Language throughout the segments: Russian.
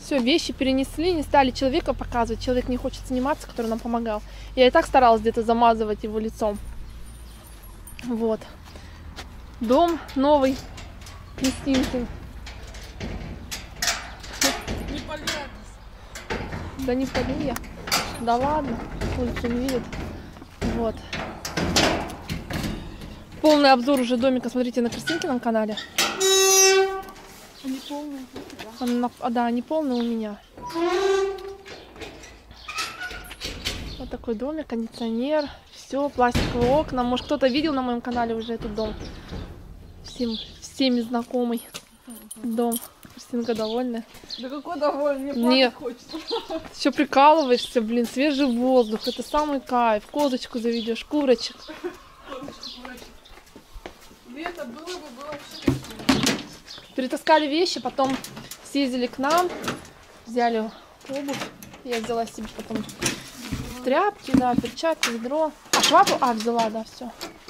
Все, вещи перенесли, не стали человека показывать. Человек не хочет сниматься, который нам помогал. Я и так старалась где-то замазывать его лицом. Вот. Дом новый. Кристинкин. Не полез. Да не полю я. Да ладно. Улицу не видит. Вот. Полный обзор уже домика смотрите на Кристинкином канале. Они полные. Да, не полный у меня. Вот такой домик, кондиционер, все, пластиковые окна. Может, кто-то видел на моем канале уже этот дом. Всеми знакомый дом. Кристинка довольная. Да какой довольный, мне Нет. плакать хочется. Все прикалываешься, блин, свежий воздух. Это самый кайф. Козочку заведешь, курочек. Лето было все. Перетаскали вещи, потом съездили к нам, взяли обувь. Я взяла себе потом тряпки, да, перчатки, ведро. А швабру? Взяла, да, все.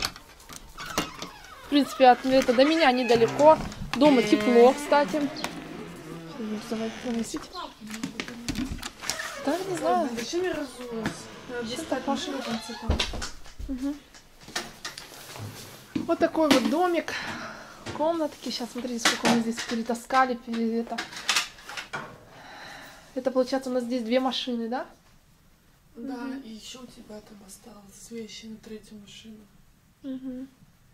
В принципе, это до меня недалеко. Дома тепло, кстати. Давай проносить. Да, не знаю. Зачем я разулась? Надо достать машину в конце концов. Угу. Вот такой вот домик. Комнатки. Сейчас смотрите, сколько мы здесь перетаскали. Это получается у нас здесь 2 машины, да? Да, и еще у тебя там осталось вещи на 3-ю машину. Угу.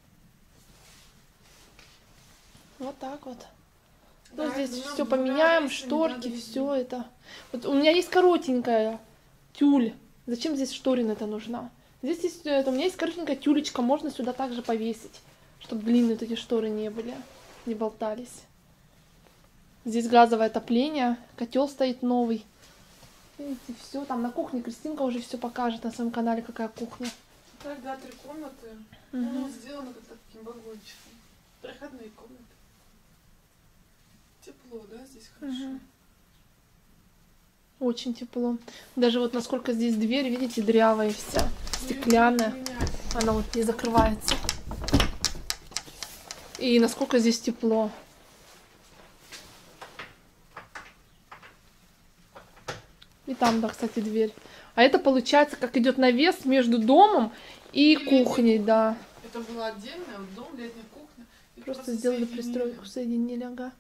Вот так вот. Да, Ну, здесь ну, все да, поменяем, да, шторки, да, все это. Вот у меня есть коротенькая тюль. Зачем здесь шторина-то нужна? Здесь есть, у меня есть коротенькая тюлечка, можно сюда также повесить, чтобы длинные вот эти шторы не были, не болтались. Здесь газовое отопление, котел стоит новый. Видите, все там на кухне. Кристинка уже все покажет на своем канале, какая кухня. Так, да, 3 комнаты. Угу. Ну, сделано как таким вагончиком. Проходные комнаты. Тепло, да, здесь хорошо. Угу. Очень тепло. Даже вот насколько здесь дверь, видите, дырявая вся, стеклянная. Она вот не закрывается. И насколько здесь тепло. И там, да, кстати, дверь. А это получается, как идет навес между домом и кухней, да. Это была отдельная, вот дом, летняя кухня. И Просто сделали соединили. пристройку, соединили, ага.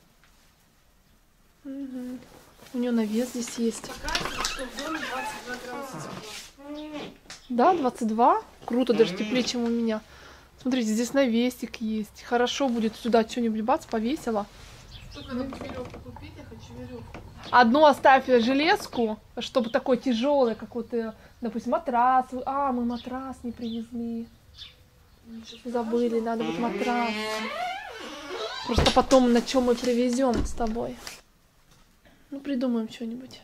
Угу. У нее навес здесь есть. Показывает, что в доме 22 градуса тепла. Да, 22. Круто, даже теплее, чем у меня. Смотрите, здесь навесик есть. Хорошо будет сюда что-нибудь бац, повесила. Только надо веревку купить, я хочу веревку. Одну оставь железку, чтобы такой тяжелый, как вот, допустим, матрас. Мы матрас не привезли. Забыли, надо будет матрас. Просто потом на чем мы привезем с тобой. Ну, придумаем что-нибудь.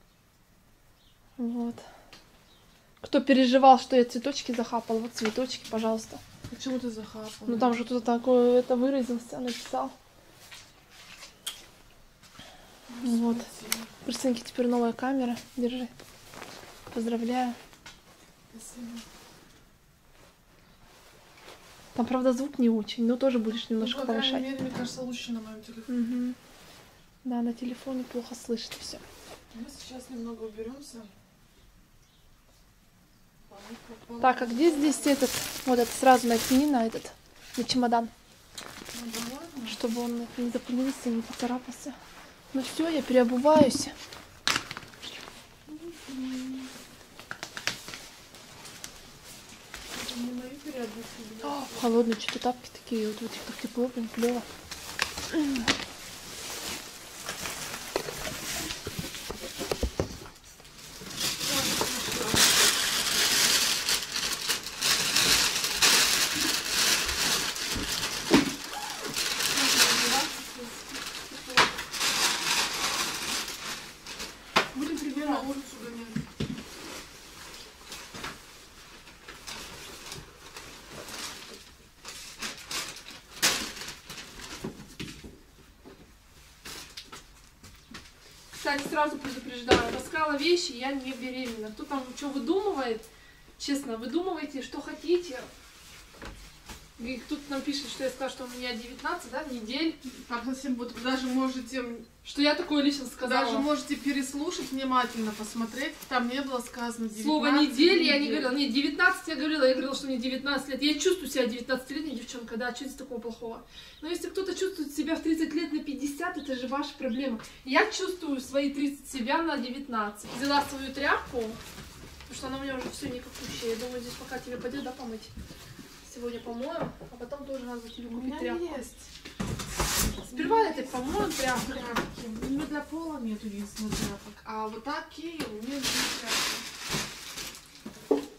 Вот. Кто переживал, что я цветочки захапала, вот цветочки, пожалуйста. Почему ты захапала? Ну, там же кто-то такое это выразился, написал. Вот. Кристинке теперь новая камера. Держи. Поздравляю. Спасибо. Там, правда, звук не очень, но тоже будешь немножко Ну, по крайней повышать. мере, мне кажется, лучше на моем телефоне. Угу. Да, на телефоне плохо слышно все. Мы сейчас немного уберемся. Так, а где здесь этот? Вот это сразу натяни на этот, на чемодан. Чтобы он не запылился, не поцарапался. Ну все, я переобуваюсь. Холодные что-то тапки такие, вот в этих так тепло, прям клево. Будем примерно на улицу гонять. Кстати, сразу предупреждаю, таскала вещи, я не беременна. Кто там что выдумывает, честно, выдумывайте, что хотите. И тут нам пишет, что я сказала, что у меня 19, да, недель. Там совсем вот даже можете... Что я такое лично сказала. Даже можете переслушать, внимательно посмотреть. Там не было сказано 19 Слово недель я не недель. говорила. Нет, 19 я говорила, что мне 19 лет. Я чувствую себя 19-летней девчонкой, да, что здесь такого плохого? Но если кто-то чувствует себя в 30 лет на 50, это же ваша проблема. Я чувствую свои 30 себя на 19. Взяла свою тряпку, потому что она у меня уже все никакущая. Я думаю, здесь пока тебе пойдет, да, помыть. Сегодня помоем, а потом тоже надо тебе У купить меня тряпку. есть. Сперва это помоем тряпку. Тряпки. У меня для пола нету единственных тряпок. А вот такие у меня есть тряпки.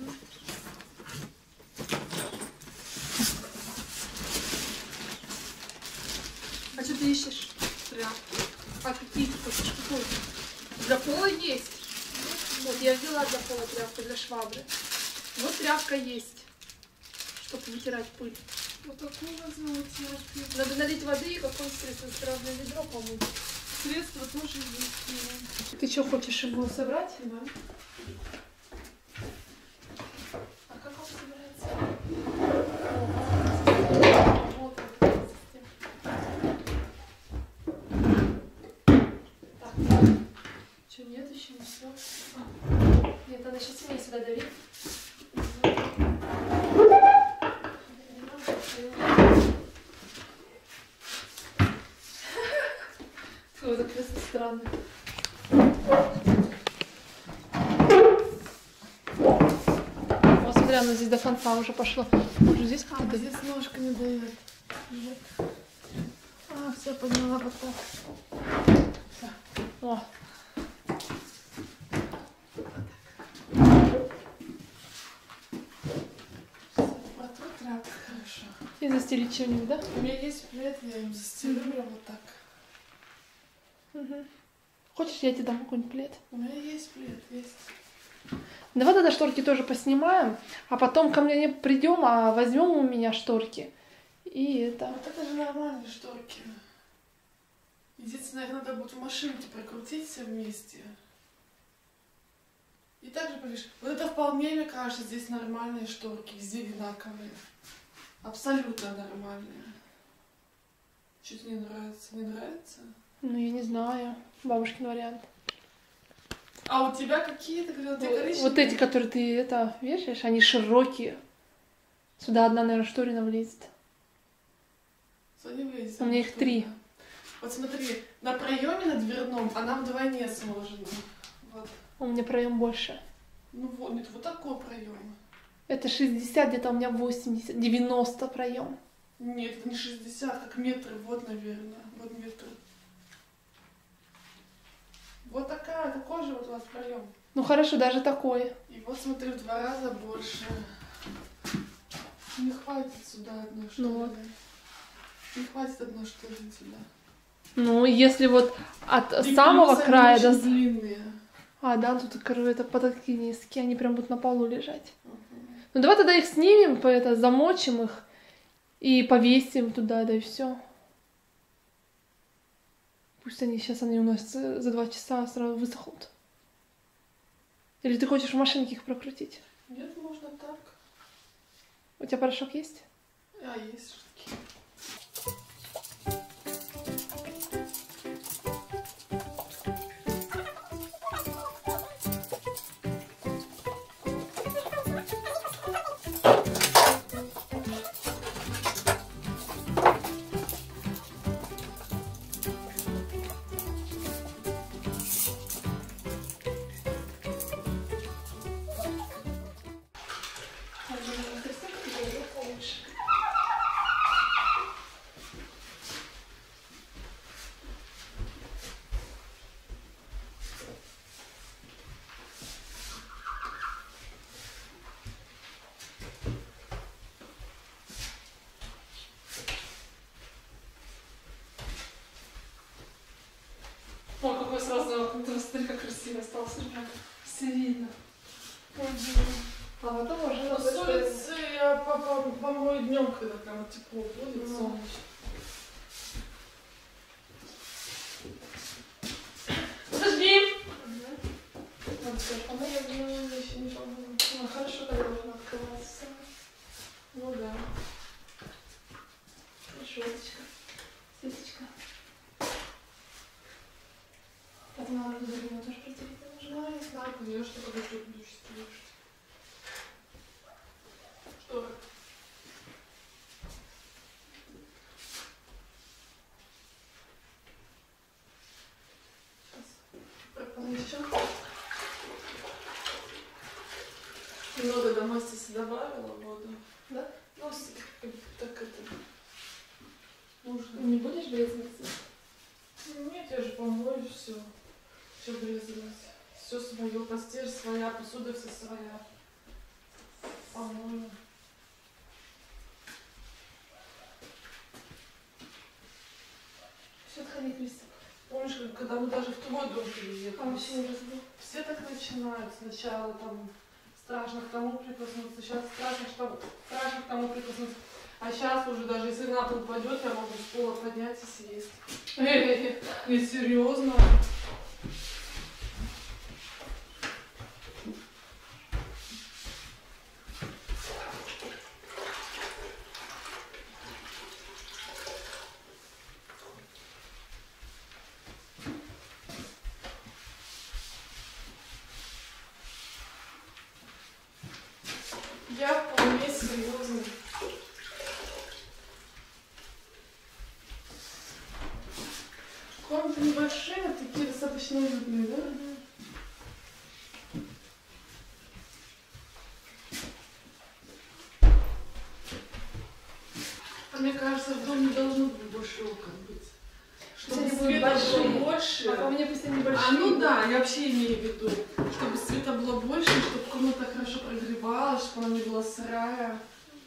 А что ты ищешь? Тряпки. А какие ты хочешь? Какой? Для пола есть. Вот, я взяла для пола тряпку, для швабры. Вот тряпка есть, чтобы вытирать пыль. Вот такую возьму тряпки. Надо налить воды и какое-нибудь средство сразу ведро помыть. Средства тоже есть. Ты что, хочешь его собрать? Да. А как он собирается? Вот так. Что, нет еще не все? Нет, надо сейчас сильнее сюда давить. Фу, это просто странно. Вот смотри, оно здесь до конца уже пошло. Уже здесь А, как-то здесь ножка не дает. А, все, подняла потом. О. Протру тряпку хорошо. И застелить что-нибудь, да? У меня есть плед, я им застелю вот так. Угу. Хочешь, я тебе дам какой-нибудь плед? У меня есть плед, есть. Давай тогда шторки тоже поснимаем, а потом ко мне не придем, а возьмем у меня шторки. И это... Вот это же нормальные шторки. Единственное, их надо будет в машинке прокрутить все вместе. И также, понимаешь, вот это вполне, мне кажется, здесь нормальные шторки, везде одинаковые. Абсолютно нормальные. Что-то не нравится. Не нравится? Ну, я не знаю. Бабушкин вариант. А у тебя какие? Ты говорила, те коричневые? Вот эти, которые ты это вешаешь, они широкие. Сюда одна, наверное, шторина влезет. Сюда не влезет. У меня их 3. Вот смотри, на проеме на дверном она вдвойне сложена. Вот. У меня проем больше. Ну вот, нет, вот такой проем. Это 60, где-то у меня 80, 90 проем. Нет, это не 60, как метр, вот, наверное. Вот метр. Вот такой же вот у вас проем. Ну хорошо, даже такой. И вот смотри, в 2 раза больше. Не хватит сюда одной штуки. Ну вот. Не хватит одной штуки сюда. Ну, если вот от И самого плюс они края до... очень длинные. А, да, тут, короче, это потолки низкие, они прям будут на полу лежать. Угу. Ну, давай тогда их снимем, замочим их и повесим туда, да и все. Пусть они у нас за 2 часа сразу высохнут. Или ты хочешь в машинке их прокрутить? Нет, можно так. У тебя порошок есть? А, есть штуки. О, какой сразу, смотри, как красиво остался. Все видно. А потом уже... Ну, с улицы я помою днем, когда прям тепло будет, солнечно. Подожди! Вот все, помою днем, я еще не помою. Ну, хорошо, когда можно открываться. Ну да. Дарина тоже протереть не нужно. Ну, я не знаю, конечно, когда ты будешь стричь. Что? Еще. Немного до мастера добавила воду. Да? Ну, так это нужно. Не будешь брезгаться? Нет, я же помою все. Все брезгалось. Все свое, постель своя, посуда вся своя. Помою. Все, отходи, Кристина. Помнишь, когда мы даже в твой дом переехали? Вообще ужас был. Все так начинают. Сначала там страшно к тому прикоснуться, сейчас страшно к тому прикоснуться. А сейчас уже даже если на пол упадет, я могу с пола поднять и съесть. Не серьезно. Я вполне серьезно. Комнаты небольшие, такие достаточно уютные, да? А мне кажется, в доме должно быть больше окон быть. Чтобы света было больше. А по мне пусть они большие. А ну да, я вообще имею в виду, чтобы света было больше, чтобы комната хорошо прогревалась, чтобы она не была сырая.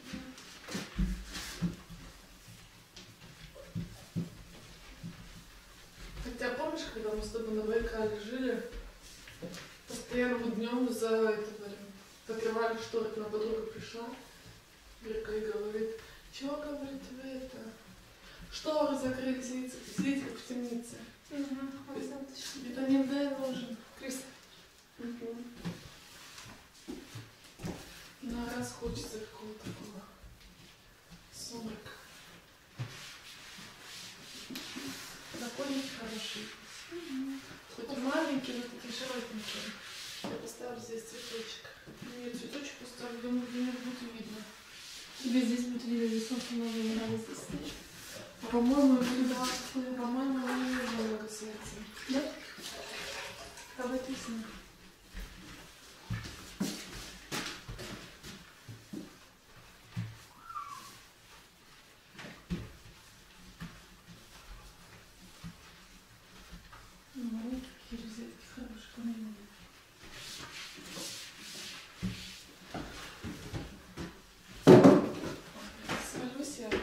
Хотя помнишь, когда мы с тобой на Байкале жили, постоянно мы днем закрывали шторы, к нам подруга пришла, Верка, и говорит, чего, говорит, вы это, шторы закрыли, сидите как в темнице. Витамин D нужен. Кристина. На раз хочется какого-то такого сумрака. Законники хорошие. Хоть маленький, но такие широкенькие. Я поставлю здесь цветочек. Нет, цветочек поставлю, думаю, где-нибудь будет видно. Тебе здесь будет видно, здесь солнце много, не надо здесь стоять. По-моему, не нужно много света. Да? Там написано. Ну, какие розетки хорошие, по-моему. Свалюсь я.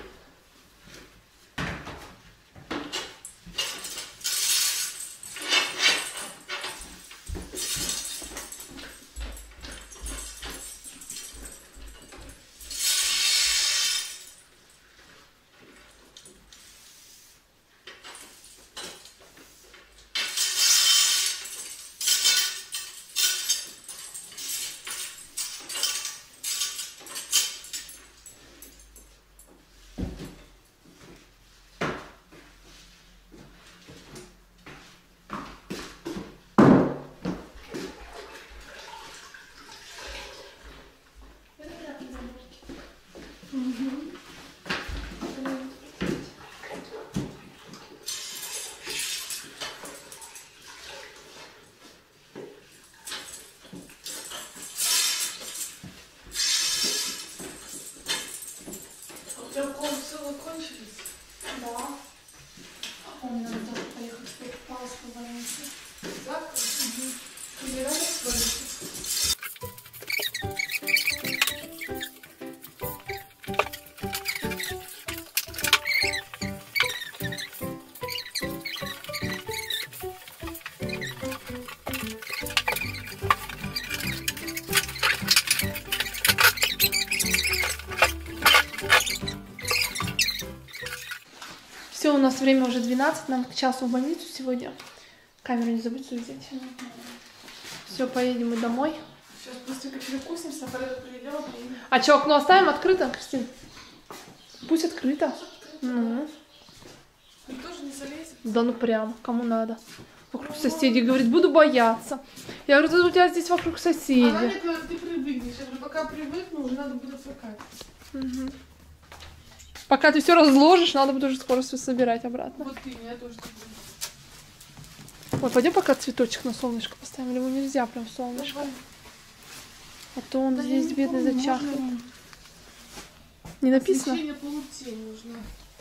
У тебя колы кончились? Да. Мне надо тоже поехать в Палску в больницу. Завтра? Ты не рада свалить? Все, у нас время уже 12, нам к часу в больницу сегодня. Камеру не забудь взять. Все, поедем мы домой. Сейчас быстренько перекусимся, приедем. А что, окно оставим открыто, Кристина? Пусть открыто. Ну. Ты тоже не залезет? Да ну прям, кому надо. вокруг соседей. Говорит, буду бояться. Я говорю, тут у тебя здесь вокруг соседей. Она мне говорит, ты привыкнешь. Я говорю, пока привыкну, уже надо будет отвыкать. Угу. Пока ты все разложишь, надо будет уже скоро все собирать обратно. Вот ты, я тоже так буду. Ой, пойдем пока цветочек на солнышко поставим. Ему нельзя прям солнышко. Давай. А то он Да здесь бедный зачахнет. Не написано? Освещение полутень нужно.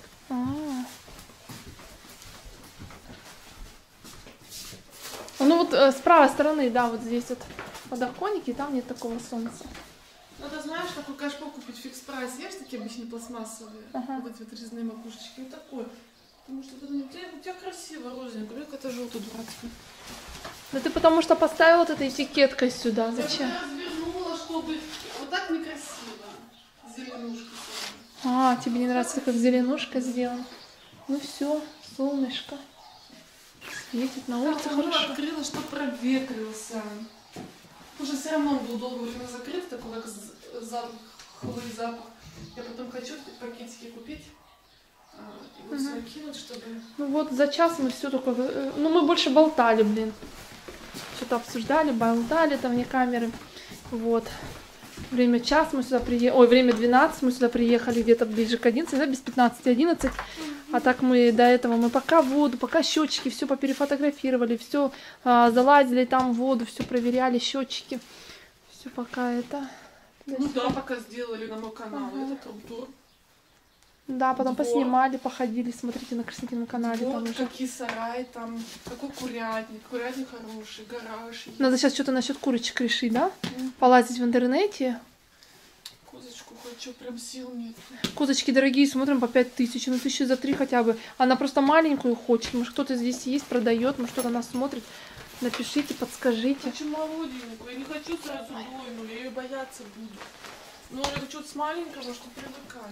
Ну вот с правой стороны, да, вот здесь вот подоконники, и там нет такого солнца. Надо, знаешь, такой кашпо купить в фикс-прайс. Есть такие обычные пластмассовые? Ага. Вот эти вот резные макушечки. Вот такой. Потому что у тебя красиво, розовенько. Говорю, это желтый дурацкий. Да ты потому что поставила вот этой этикеткой сюда. Зачем? Я развернула, чтобы... Вот так некрасиво. Зеленушка. А, тебе не нравится, как зеленушка сделана? Ну все, солнышко. Светит на улице хорошо. Открыла, что проветрился. Уже все равно он был долгое время закрыт, такой как запах, хлый запах. Я потом хочу пакетики купить и вот сюда кинуть, чтобы... Ну вот за час мы все только... Ну мы больше болтали, блин. Что-то обсуждали, болтали там вне камеры. Вот. Время час мы сюда приехали... Ой, время 12 мы сюда приехали где-то ближе к 11, да, без 15-11. А так мы до этого, мы пока воду, пока счетчики, все поперефотографировали, все залазили там в воду, все проверяли, счетчики. Все пока это... Ну да, пока сделали на мой канал, Ага. это тур. Да, потом Двор. поснимали, походили, смотрите на Красотином канале. Вот Там уже. какие сараи там, какой курятник хороший, гараж. Надо сейчас что-то насчет курочек решить, да? Полазить в интернете. Козочку хочу, прям сил нет. Козочки дорогие, смотрим по 5000, ну 1000 за 3 хотя бы. Она просто маленькую хочет, может кто-то здесь есть, продает, может кто-то нас смотрит. Напишите, подскажите. Хочу молоденькую, я не хочу сразу дойную, я ее бояться буду. Но я хочу с маленького, чтобы привыкать.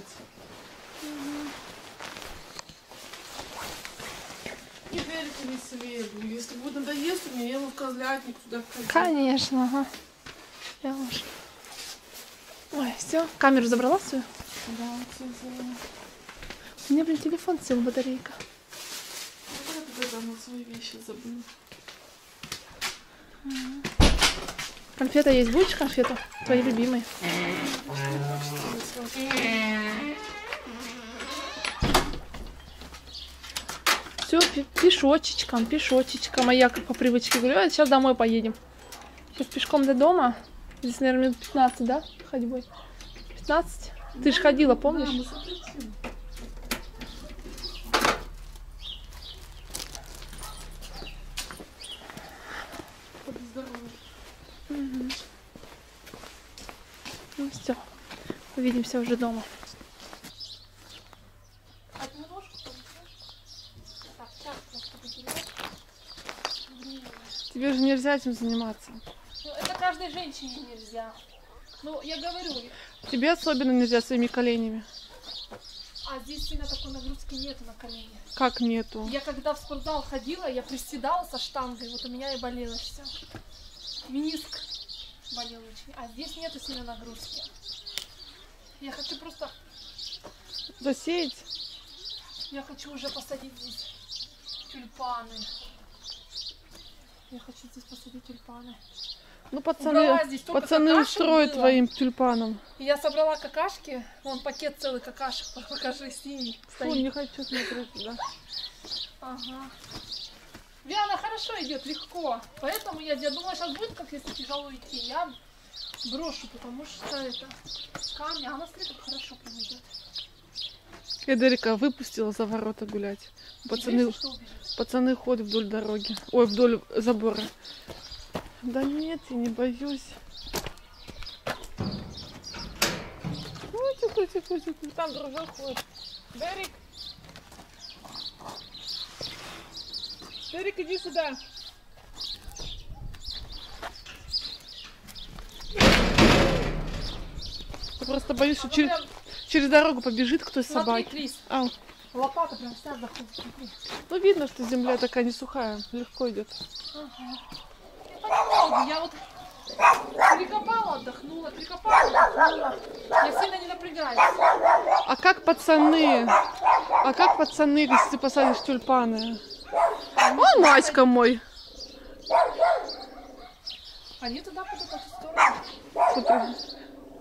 И верите веселее буду. Если будет надоест, мне я в козлятник туда входить. Конечно, ага. Я уже. Ой, все, камеру забрала свою? Да, все взяла. У меня, блин, телефон сел, батарейка. Я тогда на свои вещи забыла. Конфета есть? Будешь конфету? Твои любимые. Все, пешочечком. А я как по привычке говорю, а сейчас домой поедем. Сейчас пешком до дома. Здесь, наверное, минут 15, да? Ходьбой. 15? Ты же ходила, помнишь? Да, мы запретим. Угу. Ну все, увидимся уже дома. Тебе же нельзя этим заниматься. Ну, это каждой женщине нельзя. Ну, я говорю. Тебе особенно нельзя своими коленями. А здесь сильно такой нагрузки нету на колени. Как нету? Я когда в спортзал ходила, я приседала со штангой, вот у меня и болело все. Мениск болел очень. А здесь нету сильной нагрузки. Я хочу просто... Засеять? Я хочу уже посадить здесь тюльпаны. Я хочу здесь посадить тюльпаны. Ну, пацаны какашек устроят было. твоим тюльпаном. Я собрала какашки. Вон пакет целый какашек. Покажи, синий. Фу, Стоит. не хочу смотреть туда. Ага. Диана хорошо идет, легко. Поэтому я думала, сейчас будет, как если тяжело идти. Я брошу, потому что это камни. А она, смотри, как хорошо прям идет. Эдерика выпустила за ворота гулять. Пацаны ходят вдоль дороги. Ой, вдоль забора. Да нет, я не боюсь. Ой, тихо. Там дружок ходит. Дерик, иди сюда. Я просто боюсь, что через дорогу побежит кто из собаки. Крис, Ау. лопата прям вся заходит. Смотри. Ну, видно, что земля такая не сухая. Легко идет. Ага. Понемногу. Я вот прикопала, отдохнула, Я сильно не напрягаюсь. А как пацаны? Если ты посадишь тюльпаны? О, Маська мой. Они туда пойдут, по ту сторону. Смотри.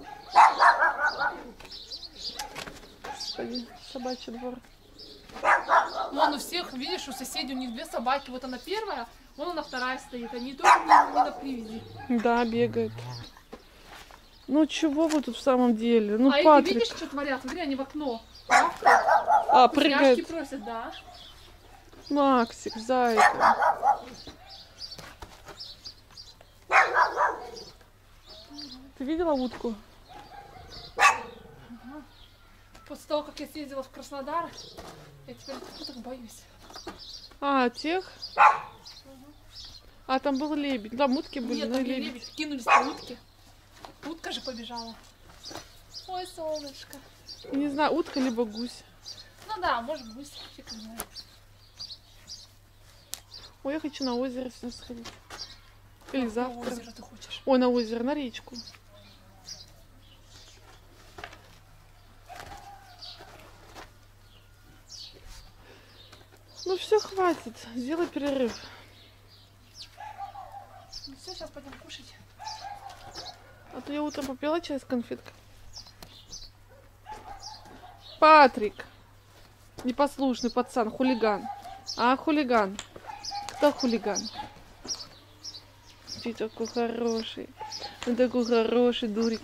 Господи, собачий двор. Вон у всех, видишь, у соседей у них 2 собаки. Вот она первая, вон она вторая стоит. Они тоже не на привязи. Да, бегают. Ну чего вы тут в самом деле? Ну, а Патрик. эти, видишь, что творят? Смотри, они в окно. А, прыгает. Вкусняшки просят, да. Максик, зайка. Ты видела утку? После того, как я съездила в Краснодар, я теперь уток боюсь. А, тех? А, там был лебедь. Там утки были, Нет, но там и не лебедь. лебедь, кинулись по утке. Утка же побежала. Ой, солнышко. Не знаю, утка либо гусь. Ну да, может гусь, фиг знает. Ой, я хочу на озеро сегодня сходить. Или На завтра. озеро ты хочешь? Ой, на озеро, на речку. Ну все, хватит. Сделай перерыв. Ну все, сейчас пойдем кушать. А то я утром попила чай с конфеткой. Патрик. Непослушный пацан, хулиган. А, хулиган. Кто хулиган? Ты такой хороший. Он такой хороший дурик.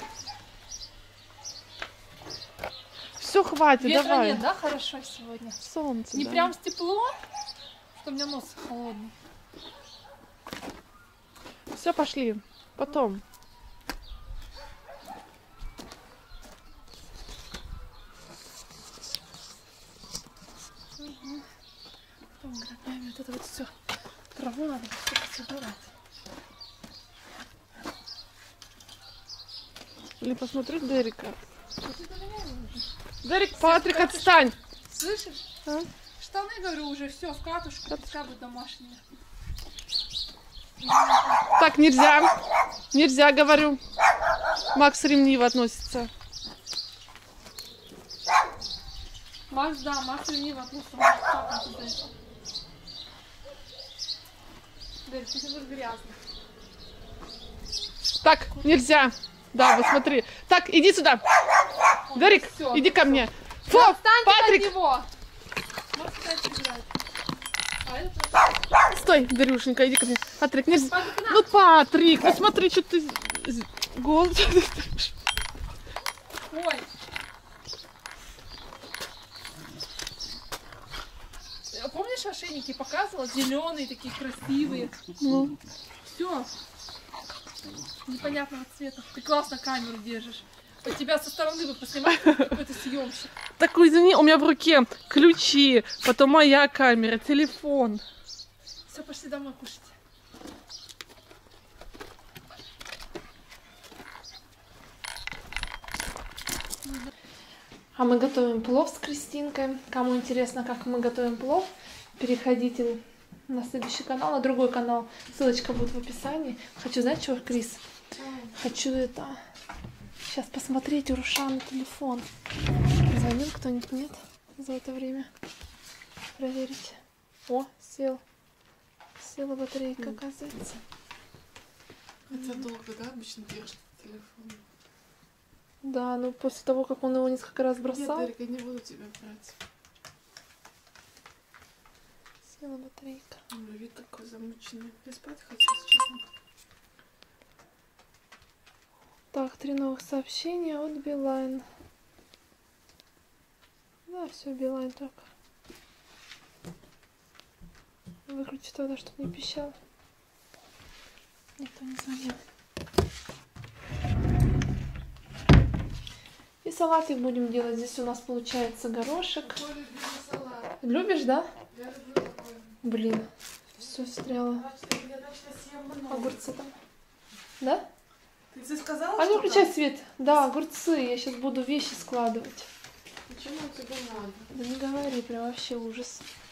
Все, хватит, Ветра давай. нет, да, хорошо сегодня? Солнце, Не да. прям тепло, что у меня нос холодный. Все, пошли. Потом. Потом граблями вот это вот все. Траву надо собирать. Или посмотри Дерека. Дерек, Патрик, отстань! Слышишь? А? Штаны, говорю, уже все в катушку, пускай будут домашние. Так, нельзя. Нельзя, говорю. Макс ревниво относится. Макс, да, Макс ревниво относится, может цапнуть из-за этого. Дерек, ты будешь грязный. Так, нельзя. Да, вот смотри. Так, иди сюда. Ой, Дерек, всё, иди ко мне. Фу, да отстаньте Патрик. от него! Может, кстати, играть. А это... Стой, Дарюшенька, иди ко мне. Патрик, нельзя. Патрик, на! Ну, Патрик, ну смотри, что ты голос. Ой! Помнишь, ошейники показывала? Зеленые такие красивые. Ну. Все. Непонятного цвета. Ты классно камеру держишь. Под тебя со стороны бы поснимать какой-то съемщик. Такой, извини, у меня в руке ключи, потом моя камера, телефон. Все, пошли домой кушать. А мы готовим плов с Кристинкой. Кому интересно, как мы готовим плов, переходите на следующий канал, на другой канал. Ссылочка будет в описании. Хочу, знаете, что, Крис? Хочу это... Сейчас посмотреть у Рушана телефон. Звонил кто-нибудь? Нет? За это время. Проверить. О, сел. Села батарейка, оказывается. Хотя долго, да, обычно держит телефон? Да, ну после того, как он его несколько раз бросал. Нет, Дарик, я не буду тебя брать. Села батарейка. Вид такой замученный. Я спать хочу, честно. Так, 3 новых сообщения от Билайн. Да, все, Билайн только. Выключи тогда, чтобы не пищал. Никто не звонил. И салатик будем делать. Здесь у нас получается горошек. Мой любимый салат. Любишь, да? Я люблю такой. Блин, все встряло. Я точно съем много. Огурцы там. Да? Ты сказала, А не что включай там? свет. Да, огурцы. Я сейчас буду вещи складывать. Почему тебе надо? Да не говори, прям вообще ужас.